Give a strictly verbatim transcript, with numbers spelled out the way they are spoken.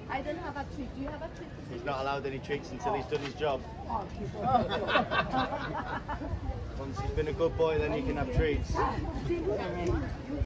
I don't have a treat. Do you have a treat? He's not allowed any treats until he's done his job. Once he's been a good boy, then he can have treats.